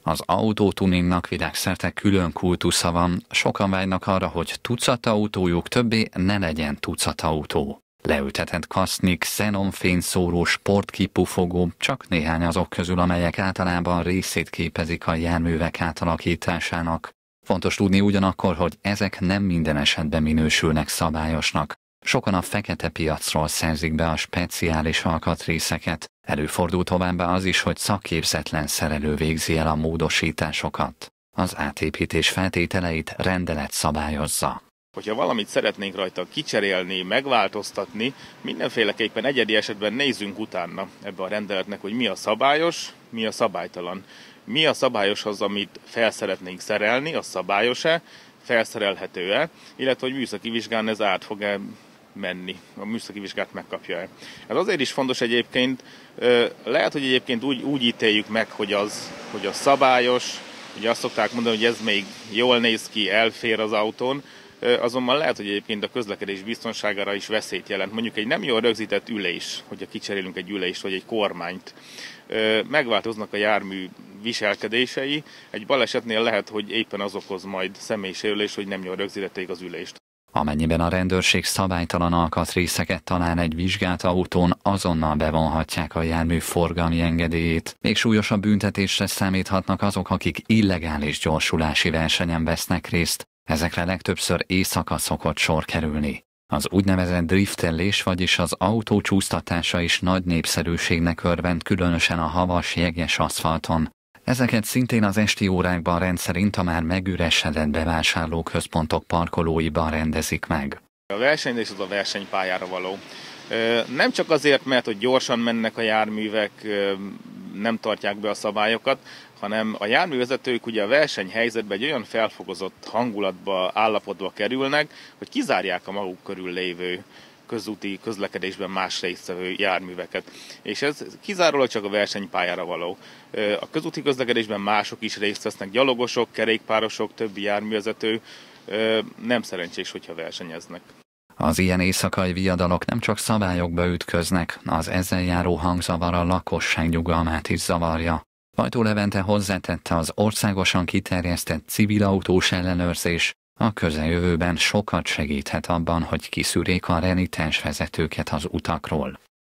Az autótuningnak világszerte külön kultusza van, sokan vágynak arra, hogy tucat autójuk többé ne legyen tucat autó. Leültetett kasznik, xenonfényszóró, sportkipufogó, csak néhány azok közül, amelyek általában részét képezik a járművek átalakításának. Fontos tudni ugyanakkor, hogy ezek nem minden esetben minősülnek szabályosnak. Sokan a fekete piacról szerzik be a speciális alkatrészeket. Előfordul továbbá az is, hogy szakképzetlen szerelő végzi el a módosításokat. Az átépítés feltételeit rendelet szabályozza. Hogyha valamit szeretnénk rajta kicserélni, megváltoztatni, mindenféleképpen egyedi esetben nézzünk utána ebbe a rendeletnek, hogy mi a szabályos, mi a szabálytalan. Mi a szabályos az, amit fel szeretnénk szerelni, az szabályos-e, felszerelhető-e, illetve hogy műszaki vizsgán ez át fog-e menni, a műszaki vizsgát megkapja-e. Ez azért is fontos egyébként, lehet, hogy egyébként úgy ítéljük meg, hogy a szabályos, ugye azt szokták mondani, hogy ez még jól néz ki, elfér az autón, azonban lehet, hogy egyébként a közlekedés biztonságára is veszélyt jelent. Mondjuk egy nem jól rögzített ülés, hogyha kicserélünk egy ülést vagy egy kormányt, megváltoznak a jármű viselkedései. Egy balesetnél lehet, hogy éppen az okoz majd személysérülés, hogy nem jól rögzítették az ülést. Amennyiben a rendőrség szabálytalan alkatrészeket talál egy vizsgált autón, azonnal bevonhatják a jármű forgalmi engedélyét. Még súlyosabb büntetésre számíthatnak azok, akik illegális gyorsulási versenyen vesznek részt. Ezekre legtöbbször éjszaka szokott sor kerülni. Az úgynevezett driftelés, vagyis az autó csúsztatása is nagy népszerűségnek örvend, különösen a havas, jeges aszfalton. Ezeket szintén az esti órákban rendszerint a már megüresedett bevásárlóközpontok parkolóiban rendezik meg. A versenyzés az a versenypályára való. Nem csak azért, mert hogy gyorsan mennek a járművek, nem tartják be a szabályokat, hanem a járművezetők ugye a versenyhelyzetben egy olyan felfogozott hangulatba, állapotba kerülnek, hogy kizárják a maguk körül lévő közúti közlekedésben más résztvevő járműveket. És ez kizárólag csak a versenypályára való. A közúti közlekedésben mások is részt vesznek, gyalogosok, kerékpárosok, többi járművezető, nem szerencsés, hogyha versenyeznek. Az ilyen éjszakai viadalok nem csak szabályokba ütköznek, az ezzel járó hangzavar a lakosság nyugalmát is zavarja. Vajtó Levente hozzátette, az országosan kiterjesztett civil autós ellenőrzés a közeljövőben sokat segíthet abban, hogy kiszűrjék a renitens vezetőket az utakról.